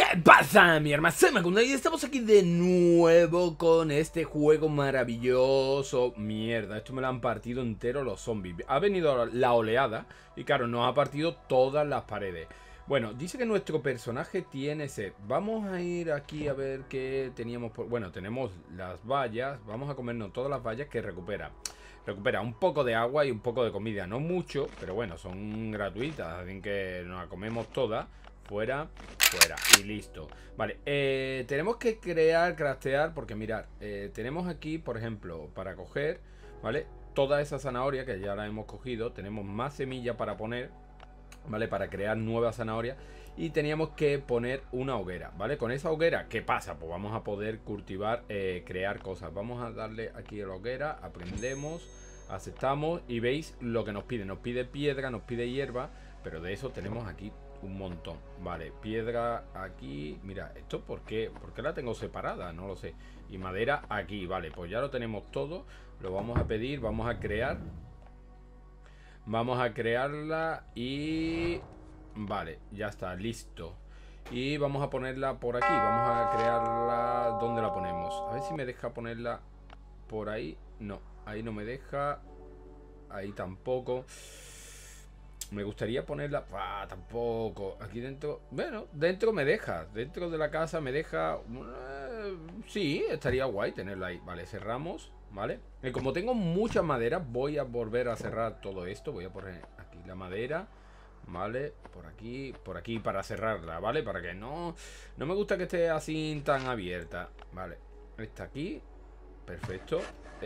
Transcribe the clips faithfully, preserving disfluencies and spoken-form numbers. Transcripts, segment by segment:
¿Qué pasa, mi hermano? Soy Macundo y estamos aquí de nuevo con este juego maravilloso. Mierda, esto me lo han partido entero los zombies. Ha venido la oleada y claro, nos ha partido todas las paredes. Bueno, dice que nuestro personaje tiene sed. Vamos a ir aquí a ver qué teníamos por... Bueno, tenemos las vallas. Vamos a comernos todas las vallas que recupera. Recupera un poco de agua y un poco de comida. No mucho, pero bueno, son gratuitas. Así que nos la comemos todas. Fuera, fuera y listo. Vale, eh, tenemos que crear, craftear. Porque mirad, eh, tenemos aquí, por ejemplo, para coger, ¿vale? Toda esa zanahoria que ya la hemos cogido. Tenemos más semillas para poner, ¿vale? Para crear nuevas zanahorias. Y teníamos que poner una hoguera, ¿vale? Con esa hoguera, ¿qué pasa? Pues vamos a poder cultivar, eh, crear cosas. Vamos a darle aquí a la hoguera, aprendemos, aceptamos y veis lo que nos pide. Nos pide piedra, nos pide hierba, pero de eso tenemos aquí un montón. Vale, piedra aquí. Mira, ¿esto por qué? ¿Por qué la tengo separada? No lo sé. Y madera aquí, vale, pues ya lo tenemos todo. Lo vamos a pedir, vamos a crear. Vamos a crearla y... Vale, ya está, listo. Y vamos a ponerla por aquí. Vamos a crearla... ¿Dónde la ponemos? A ver si me deja ponerla por ahí. No, ahí no me deja. Ahí tampoco. Me gustaría ponerla... Ah, tampoco. Aquí dentro... Bueno, dentro me deja. Dentro de la casa me deja... Eh, sí, estaría guay tenerla ahí. Vale, cerramos. ¿Vale? Y como tengo mucha madera, voy a volver a cerrar todo esto. Voy a poner aquí la madera. Vale, por aquí, por aquí para cerrarla, ¿vale? Para que no... No me gusta que esté así tan abierta. Vale, esta aquí. Perfecto.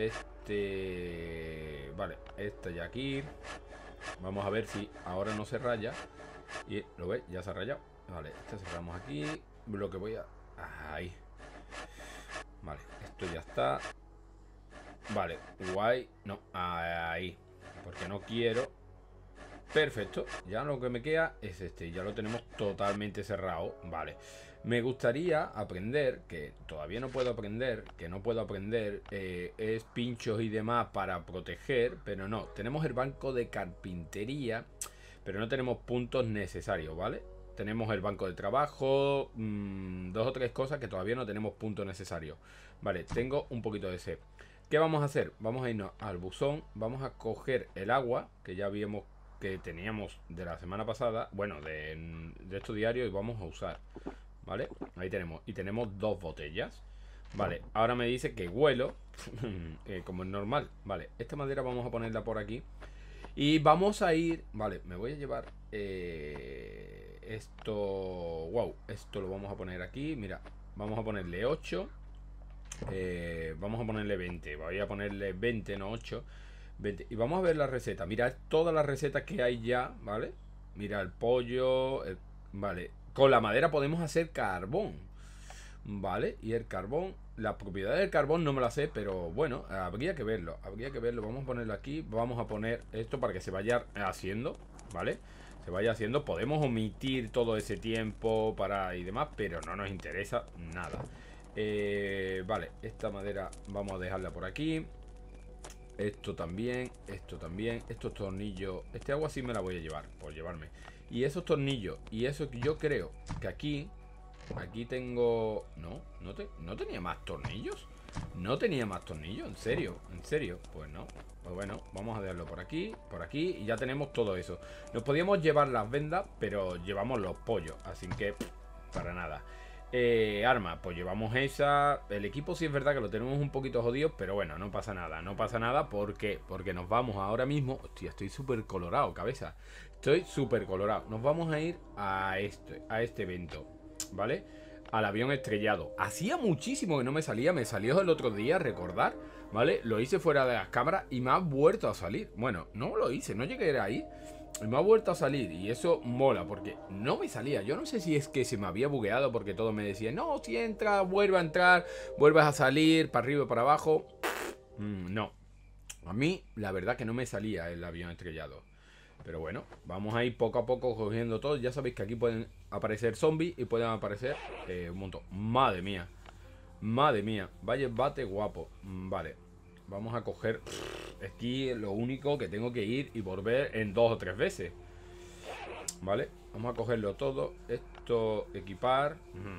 Este... Vale, esta ya aquí. Vamos a ver si ahora no se raya. Y lo ves, ya se ha rayado. Vale, esta cerramos aquí. Lo que voy a... Ahí. Vale, esto ya está. Vale, guay. No, ahí. Porque no quiero. Perfecto, ya lo que me queda es este. Ya lo tenemos totalmente cerrado. Vale, me gustaría aprender, que todavía no puedo aprender, que no puedo aprender, eh, es pinchos y demás para proteger. Pero no, tenemos el banco de carpintería, pero no tenemos puntos necesarios, ¿vale? Tenemos el banco de trabajo, mmm, dos o tres cosas que todavía no tenemos puntos necesarios. Vale, tengo un poquito de sed. ¿Qué vamos a hacer? Vamos a irnos al buzón, vamos a coger el agua, que ya habíamos, que teníamos de la semana pasada, bueno, de, de estos diarios, y vamos a usar, ¿vale? Ahí tenemos, y tenemos dos botellas. Vale, ahora me dice que huelo, eh, como es normal. Vale, esta madera vamos a ponerla por aquí. Y vamos a ir, vale, me voy a llevar eh, esto, wow, esto lo vamos a poner aquí, mira, vamos a ponerle ocho. Eh, vamos a ponerle veinte. Voy a ponerle veinte, no ocho. veinte. Y vamos a ver la receta. Mirad todas las recetas que hay ya, ¿vale? Mira el pollo, el... Vale, con la madera podemos hacer carbón, ¿vale? Y el carbón, la propiedad del carbón no me la sé, pero bueno, habría que verlo. Habría que verlo, vamos a ponerlo aquí. Vamos a poner esto para que se vaya haciendo, ¿vale? Se vaya haciendo, podemos omitir todo ese tiempo para y demás, pero no nos interesa nada. Eh, vale, esta madera vamos a dejarla por aquí. Esto también, esto también. Estos tornillos, este agua sí me la voy a llevar, por llevarme. Y esos tornillos, y eso yo creo que aquí, aquí tengo... No, no, te, no tenía más tornillos. No tenía más tornillos, en serio, en serio. Pues no, pues bueno, vamos a dejarlo por aquí, por aquí. Y ya tenemos todo eso. Nos podíamos llevar las vendas, pero llevamos los pollos, así que para nada. Eh, arma, pues llevamos esa. El equipo sí es verdad que lo tenemos un poquito jodido, pero bueno, no pasa nada. No pasa nada, ¿por qué? Porque nos vamos ahora mismo. Hostia, estoy súper colorado, cabeza. Estoy súper colorado. Nos vamos a ir a este, a este evento, ¿vale? Al avión estrellado. Hacía muchísimo que no me salía. Me salió el otro día, recordar, ¿vale? Lo hice fuera de las cámaras y me ha vuelto a salir. Bueno, no lo hice, no llegué ahí. Y me ha vuelto a salir y eso mola porque no me salía. Yo no sé si es que se me había bugueado porque todo me decía, no, si entra, vuelve a entrar, vuelves a salir, para arriba y para abajo. Mm, no. A mí, la verdad que no me salía el avión estrellado. Pero bueno, vamos a ir poco a poco cogiendo todo. Ya sabéis que aquí pueden aparecer zombies y pueden aparecer eh, un montón. Madre mía. Madre mía. Vaya bate guapo. Vale. Vamos a coger... Aquí lo único que tengo que ir y volver en dos o tres veces. Vale, vamos a cogerlo todo. esto equipar.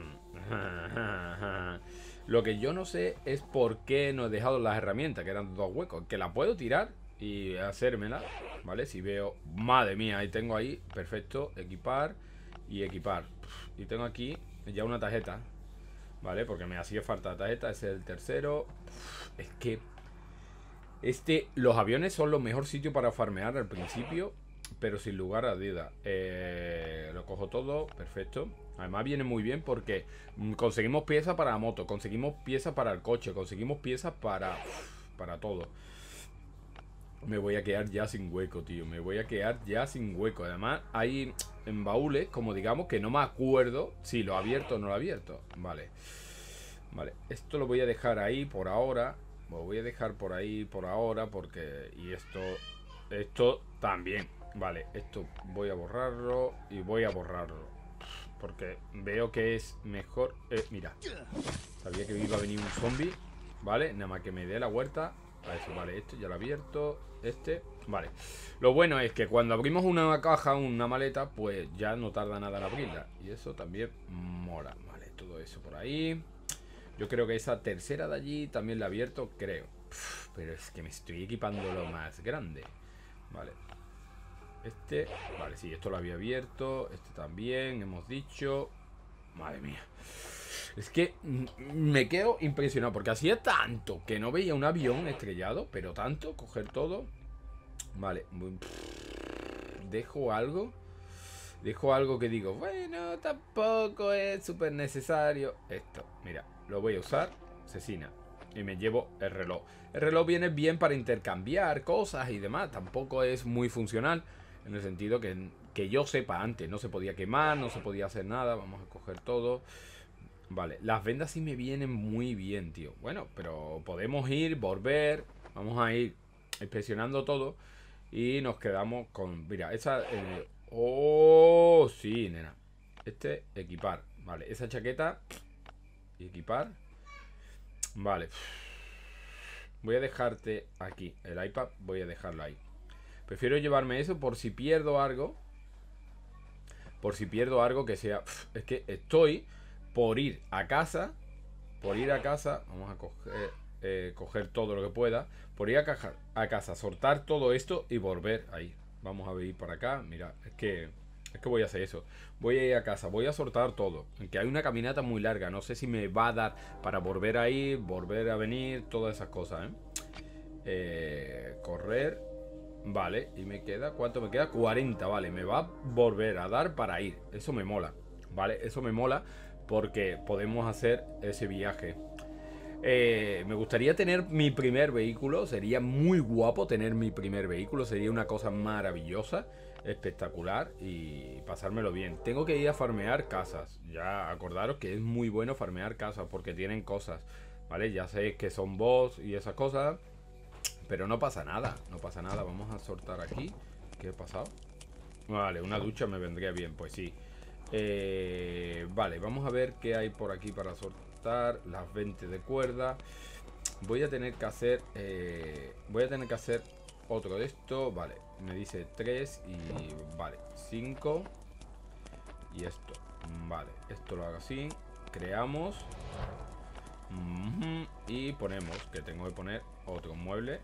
Lo que yo no sé es por qué no he dejado las herramientas, que eran dos huecos. Que la puedo tirar y hacérmela, ¿vale? Si veo, madre mía, ahí tengo ahí, perfecto, equipar y equipar. Y tengo aquí ya una tarjeta, ¿vale? Porque me hacía falta la tarjeta, ese es el tercero. Es que este, los aviones son los mejor sitio para farmear al principio, pero sin lugar a duda. Eh, lo cojo todo, perfecto. Además viene muy bien porque conseguimos piezas para la moto, conseguimos piezas para el coche, conseguimos piezas para, para todo. Me voy a quedar ya sin hueco, tío. Me voy a quedar ya sin hueco. Además, hay en baúles, como digamos, que no me acuerdo si lo he abierto o no lo he abierto. Vale. Vale. Esto lo voy a dejar ahí por ahora. Lo voy a dejar por ahí por ahora porque... Y esto... Esto también. Vale. Esto voy a borrarlo y voy a borrarlo. Porque veo que es mejor... Eh, mira. Sabía que iba a venir un zombie. Vale. Nada más que me dé la huerta. A eso, vale, esto ya lo he abierto. Este, vale. Lo bueno es que cuando abrimos una caja, una maleta, pues ya no tarda nada en abrirla. Y eso también mola. Vale, todo eso por ahí. Yo creo que esa tercera de allí también la he abierto, creo. Uf, pero es que me estoy equipando lo más grande. Vale. Este, vale, sí, esto lo había abierto. Este también, hemos dicho. Madre mía. Es que me quedo impresionado porque hacía tanto que no veía un avión estrellado, pero tanto, coger todo. Vale, dejo algo. Dejo algo que digo, bueno, tampoco es súper necesario. Esto, mira, lo voy a usar, asesina. Y me llevo el reloj. El reloj viene bien para intercambiar cosas y demás. Tampoco es muy funcional, en el sentido que, que yo sepa antes. No se podía quemar, no se podía hacer nada. Vamos a coger todo. Vale, las vendas sí me vienen muy bien, tío. Bueno, pero podemos ir, volver. Vamos a ir inspeccionando todo. Y nos quedamos con... Mira, esa... Eh, oh, sí, nena. Este, equipar. Vale, esa chaqueta. Equipar. Vale. Voy a dejarte aquí. El iPad voy a dejarlo ahí. Prefiero llevarme eso por si pierdo algo. Por si pierdo algo que sea... Es que estoy... Por ir a casa, por ir a casa, vamos a coger, eh, coger todo lo que pueda. Por ir a, caja, a casa, soltar todo esto y volver ahí. Vamos a ir para acá. Mira, es que, es que voy a hacer eso. Voy a ir a casa, voy a soltar todo. Aunque hay una caminata muy larga. No sé si me va a dar para volver a ir, volver a venir, todas esas cosas, ¿eh? Eh, correr. Vale, y me queda, ¿cuánto me queda? cuarenta, vale. Me va a volver a dar para ir. Eso me mola, ¿vale? Eso me mola. Porque podemos hacer ese viaje. eh, Me gustaría tener mi primer vehículo. Sería muy guapo tener mi primer vehículo. Sería una cosa maravillosa, espectacular. Y pasármelo bien. Tengo que ir a farmear casas. Ya acordaros que es muy bueno farmear casas, porque tienen cosas, ¿vale? Ya sé que son boss y esas cosas, pero no pasa nada. No pasa nada, vamos a soltar aquí. ¿Qué ha pasado? Vale, una ducha me vendría bien, pues sí. Eh, vale, vamos a ver qué hay por aquí para soltar. Las veinte de cuerda. Voy a tener que hacer eh, Voy a tener que hacer otro de esto. Vale, me dice tres y vale, cinco. Y esto, vale, esto lo hago así. Creamos uh-huh, y ponemos, que tengo que poner otro mueble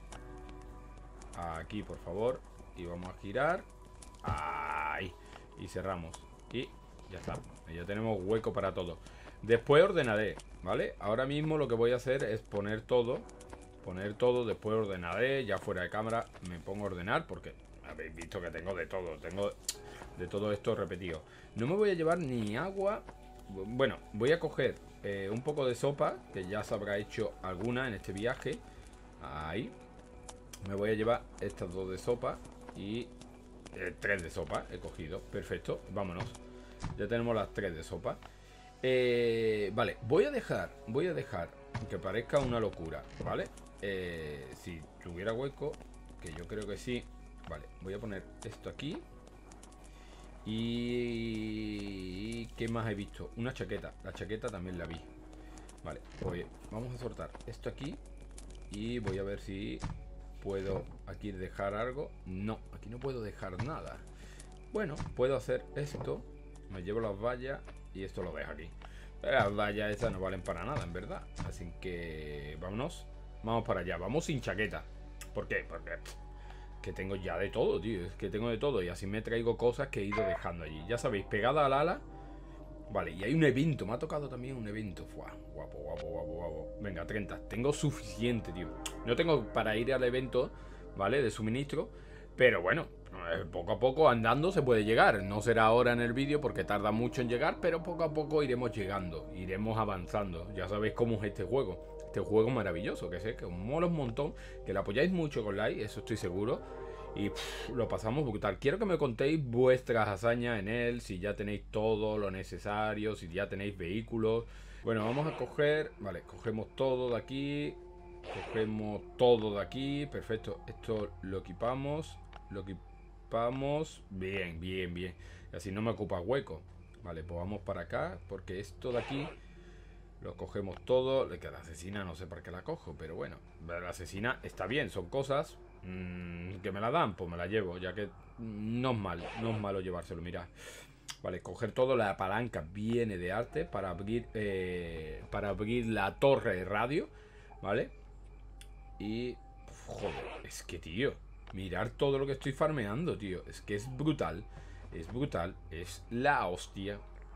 aquí, por favor. Y vamos a girar ahí. Y cerramos. Y ya está, ya tenemos hueco para todo. Después ordenaré, ¿vale? Ahora mismo lo que voy a hacer es poner todo. Poner todo, después ordenaré. Ya fuera de cámara me pongo a ordenar, porque habéis visto que tengo de todo. Tengo de todo esto repetido. No me voy a llevar ni agua. Bueno, voy a coger eh, un poco de sopa, que ya se habrá hecho alguna en este viaje. Ahí. Me voy a llevar estas dos de sopa. Y eh, tres de sopa he cogido. Perfecto, vámonos. Ya tenemos las tres de sopa. eh, Vale, voy a dejar Voy a dejar que parezca una locura, ¿vale? Eh, si tuviera hueco, que yo creo que sí. Vale, voy a poner esto aquí. Y... ¿qué más he visto? Una chaqueta. La chaqueta también la vi. Vale, pues vamos a soltar esto aquí. Y voy a ver si puedo aquí dejar algo. No, aquí no puedo dejar nada. Bueno, puedo hacer esto Me llevo las vallas y esto lo dejo aquí. Pero las vallas esas no valen para nada, en verdad. Así que vámonos. Vamos para allá. Vamos sin chaqueta. ¿Por qué? Porque que tengo ya de todo, tío. Es que tengo de todo. Y así me traigo cosas que he ido dejando allí. Ya sabéis, pegada al ala. Vale, y hay un evento. Me ha tocado también un evento. Fua, guapo, guapo, guapo, guapo. Venga, treinta. Tengo suficiente, tío. No tengo para ir al evento, ¿vale? De suministro. Pero bueno, poco a poco andando se puede llegar. No será ahora en el vídeo porque tarda mucho en llegar, pero poco a poco iremos llegando, iremos avanzando. Ya sabéis cómo es este juego. Este juego maravilloso, que sé que os mola un montón, que lo apoyáis mucho con like, eso estoy seguro. Y pff, lo pasamos brutal. Quiero que me contéis vuestras hazañas en él, si ya tenéis todo lo necesario, si ya tenéis vehículos. Bueno, vamos a coger, vale, cogemos todo de aquí. Cogemos todo de aquí, perfecto. Esto lo equipamos. Lo equipamos. Bien, bien, bien. Y así no me ocupa hueco. Vale, pues vamos para acá. Porque esto de aquí lo cogemos todo. Que la asesina no sé para qué la cojo, pero bueno, la asesina está bien. Son cosas mmm, que me la dan, pues me la llevo. Ya que no es mal, no es malo llevárselo, mirad. Vale, coger todo. La palanca viene de arte para abrir eh, para abrir la torre de radio. Vale. Y joder, es que tío, mirar todo lo que estoy farmeando, tío. Es que es brutal. Es brutal. Es la hostia.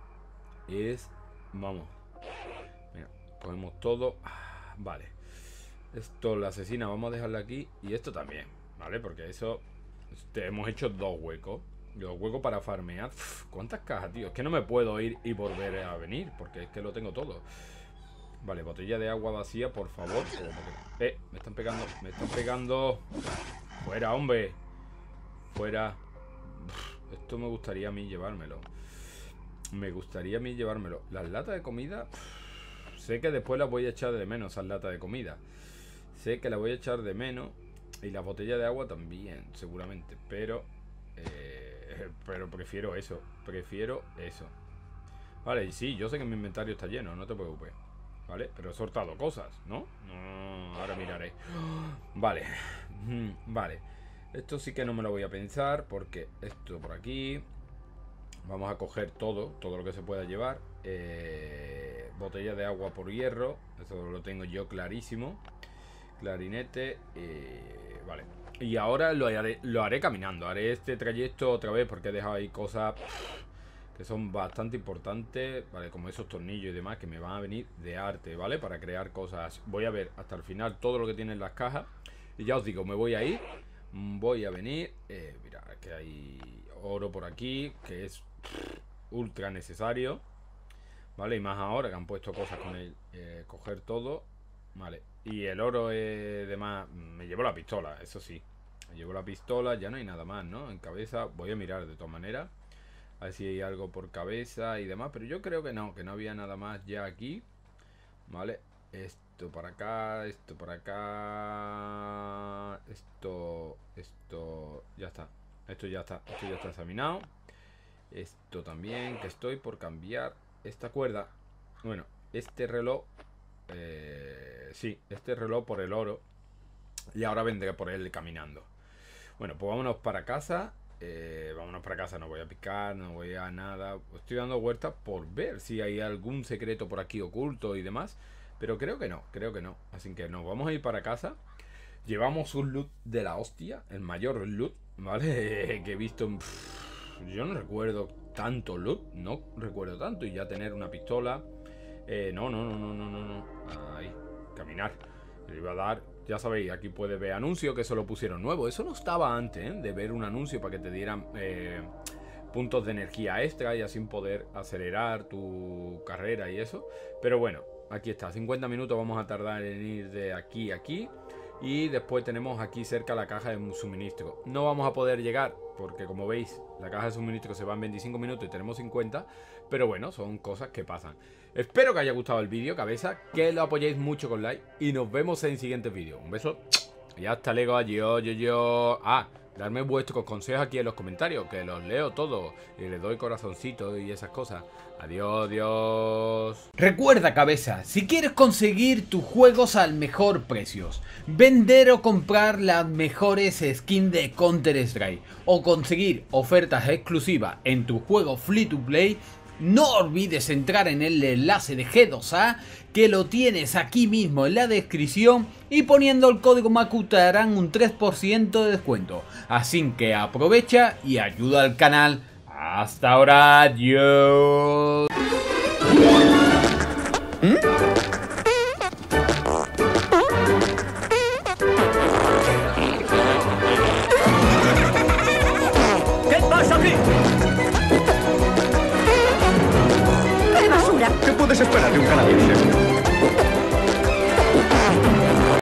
Es... Vamos. Mira, cogemos todo. Ah, vale. Esto, la asesina, vamos a dejarla aquí. Y esto también, ¿vale? Porque eso... Este, hemos hecho dos huecos. Dos huecos para farmear. Uf, ¿cuántas cajas, tío? Es que no me puedo ir y volver a venir. Porque es que lo tengo todo. Vale, botella de agua vacía, por favor. Eh, me están pegando. Me están pegando. Fuera, hombre. Fuera. Uf, esto me gustaría a mí llevármelo. Me gustaría a mí llevármelo. Las latas de comida. Uf, sé que después las voy a echar de menos, esas latas de comida. Sé que las voy a echar de menos. Y las botellas de agua también, seguramente. Pero... Eh, pero prefiero eso. Prefiero eso. Vale, y sí, yo sé que mi inventario está lleno, no te preocupes. Vale, pero he soltado cosas, ¿no? No, ahora miraré. Vale, vale. Esto sí que no me lo voy a pensar porque esto por aquí. Vamos a coger todo, todo lo que se pueda llevar. eh, Botella de agua por hierro. Eso lo tengo yo clarísimo. Clarinete. eh, Vale. Y ahora lo haré, lo haré caminando. Haré este trayecto otra vez porque he dejado ahí cosas que son bastante importantes, ¿vale? Como esos tornillos y demás que me van a venir de arte, ¿vale? Para crear cosas. Voy a ver hasta el final todo lo que tienen las cajas. Y ya os digo, me voy a ir. Voy a venir. Eh, mira, que hay oro por aquí, que es pff, ultra necesario. ¿Vale? Y más ahora que han puesto cosas con el eh, coger todo. Vale. Y el oro es de más. Me llevo la pistola, eso sí. Me llevo la pistola, ya no hay nada más, ¿no? En cabeza. Voy a mirar de todas maneras. A ver si hay algo por cabeza y demás. Pero yo creo que no, que no había nada más ya aquí. Vale. Esto para acá, esto para acá. Esto, esto, ya está. Esto ya está, esto ya está examinado. Esto también, que estoy por cambiar esta cuerda. Bueno, este reloj. Eh, sí, este reloj por el oro. Y ahora vendré por él caminando. Bueno, pues vámonos para casa. Eh, vámonos para casa, no voy a picar, no voy a nada. Estoy dando vueltas por ver si hay algún secreto por aquí oculto y demás. Pero creo que no, creo que no. Así que nos vamos a ir para casa. Llevamos un loot de la hostia, el mayor loot, ¿vale? Que he visto en... Yo no recuerdo tanto loot, no recuerdo tanto. Y ya tener una pistola. Eh, no, no, no, no, no, no, no. Ahí, caminar. Le iba a dar... Ya sabéis, aquí puedes ver anuncios, que eso lo pusieron nuevo. Eso no estaba antes, ¿eh? De ver un anuncio para que te dieran eh, puntos de energía extra y así poder acelerar tu carrera y eso. Pero bueno, aquí está. cincuenta minutos vamos a tardar en ir de aquí a aquí. Y después tenemos aquí cerca la caja de suministro. No vamos a poder llegar porque, como veis, la caja de suministro se va en veinticinco minutos y tenemos cincuenta. Pero bueno, son cosas que pasan. Espero que haya gustado el vídeo, cabeza. Que lo apoyéis mucho con like. Y nos vemos en siguientes vídeos. Un beso. Y hasta luego. Adiós, yo, yo. Ah, Darme vuestros consejos aquí en los comentarios, que los leo todos y les doy corazoncito y esas cosas. Adiós, Dios. Recuerda, cabeza, si quieres conseguir tus juegos al mejor precio, vender o comprar las mejores skins de Counter Strike o conseguir ofertas exclusivas en tu juego free to play, no olvides entrar en el enlace de G dos A, que lo tienes aquí mismo en la descripción, y poniendo el código Maku te darán un tres por ciento de descuento. Así que aprovecha y ayuda al canal. Hasta ahora, adiós. ¿Mm? ¿Qué pasa aquí? ¡Qué basura! ¿Qué puedes esperar de un canadiense?